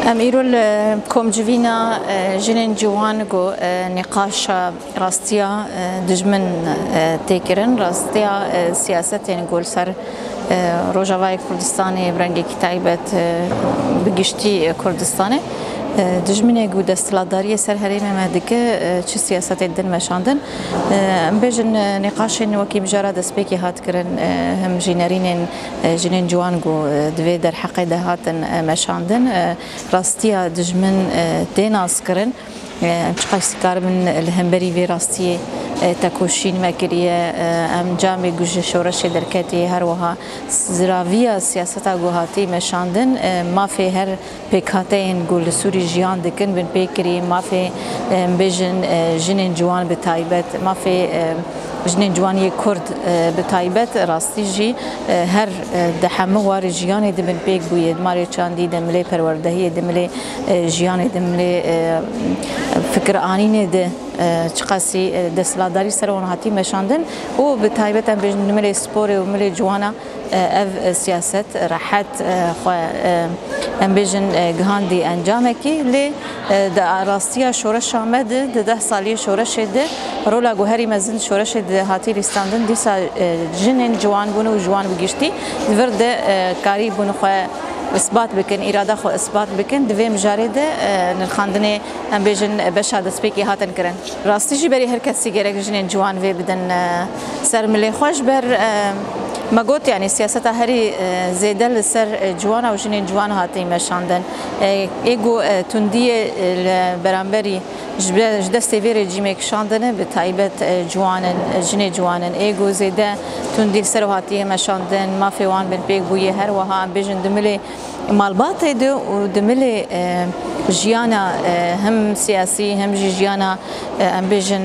أميرول كومجفينا جنين جوان جو نقاش راستيا دجمن تيكرن راستيا سياسة نقول سر روجاواي كردستاني برنجي كتايبت بقشتي كردستاني دجمنه جو دستلاداری سر هریم مدکه چه سیاست دن مشاندن بیشن نقاشین وکی مجرد دسپیکی هات کرن هم جنرینن جنین جوان جو دوی در حق دهاتن مشاندن راستیا دجمن دیناس کرن چقدر سکار من الهمبری وی راستی تکوشین مکریه ام جامع گوش شورش درکتی هر وها زراویا سیاست گوهاتی مشاندن ما فی هر پیکاتین گل سوری جیان دکن بن پیکری ما فی بیشن جنین جوان بتایبت ما فی جنین جوانی کرد بتایبت راستی جی هر دحمه وار جیان دبن پیک بوید ماری چاندی دمله پروردهی دمله جیان دمله فکر آنینه ده چقاسی دستلاداری سر اونهاتی مشاندن و به تایبت هم بیشتر ملی سپور و ملی جوانا اف سیاست راحت خو هم بیشتر گهاندی انجام کی لی در راستیا شورش آمد ده سالی شورش ده رولا گوهری مزن شورش ده هاتی ریستاندن دیسا جنین جوان بونو جوان بگیشتی ورد کاری بونو خو اثبات بکن اراده خو اثبات بکن دویم جارده نخاندنه ام بیشن بشه دسپیکی هاتن کرن راستی جی بری هر کسی گرگ جنین جوان وی بدن سر ملی خوش بر ما قلت يعني سياسة هري زيادة لسر جوانا وجنين جوان هاتي مشاندن ايجو تندية برامبري جدست في رجيمك شاندنه بتايبت جوانن جنين جوانن ايجو زيادة تندي لسر هاتي مشاندن ما في وان بن بيك بويه هر وها بيجن دملي مالبات دو ودملي جيانا هم سياسي هم جيانا ام بيجن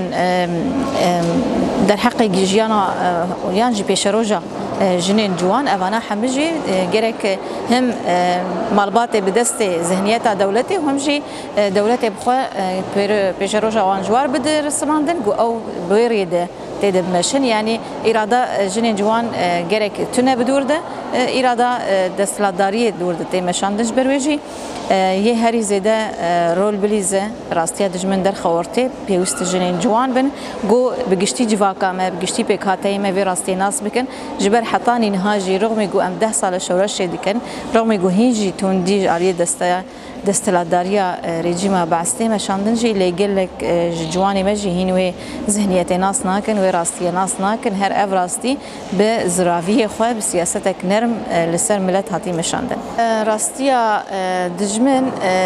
در حق جيانا يانجي بيشروجا جنين جوان اوانا حمجي جرك هم مالبات بدست ذهنيات دولتي وهم جي دولتي بخوا بيشروجا وان جوار بدر سماندن او بيريد تدب مشن يعني إرادة جنين جوان جرك تنا بدور ده إرادة دستلاداری دور ده تیمشان دش برویجی یه هری زده رول بلیزه راستیا دجمن در خوارته پیوست جنین جوان بن جو بگشتی جواکا ما بگشتی پیکاتی ما وی راستی ناس بکن جبر حتانی نهاجی رغم جو ام 10 سال شورش دکن رغم جو هیچی توندی علی دستلاداریا رژیم بعثی مشاندن جی لگلک جوانی مجی هینوی ذهنیت ناس ناکن و راستی ناس ناکن هر اف راستی به زراوی خواه بسیاستک نرم لسر ملت هاتی مشاندن راستیا دجمن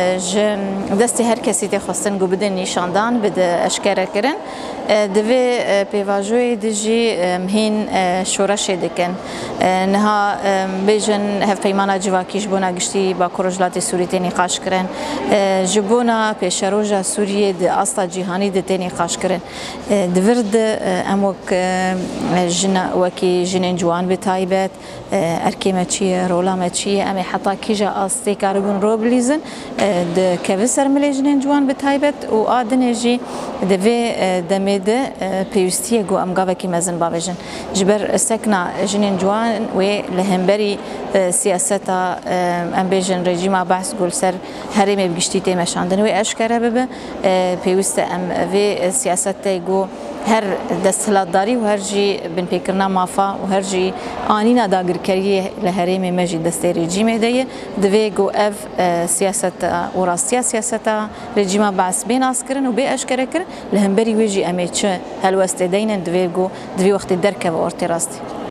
دستی هر کسی تخواستن گو بدن نیشاندان بده اشکره کرن دوی پیواجوی دجی مهین شورش دکن نها بیجن هف پیمانا جواکیش بونا گشتی با کروجلات سوری نقاش کرن جبونا پیشروجا سوریه د اصلا جهانی د نقاش کرن دورد اموک جنا وکی جنین جوان بتایبت ارکیمه چیه رولامه چیه امی حتی کیجا استی کاربون روبلیزن د کوسر ملی جنین جوان بتایبت و آدنجی دوی دمیده پیوستیه گو امگاوه کی مزن باوجن جبر سکنا جنین جوان و لهمبری سیاستا ام بیجن رژیم بحث گل سر هریم بگشتی تیمشاندن و اشکره ببه پیوست ام و سیاست گو هر دستلاداری و هر جی بن پیکرنا مافا و هر جی آنینا داگر کریه لهریم مجی دسته رژیم دیه دوی گو اف سیاست و راستیا سیاست رژیم بعث بین اسکرن و به اشکره کرن لهمبری ویجی امی چه هلوست دینن دوی گو دوی وقت درک و ارتی راستی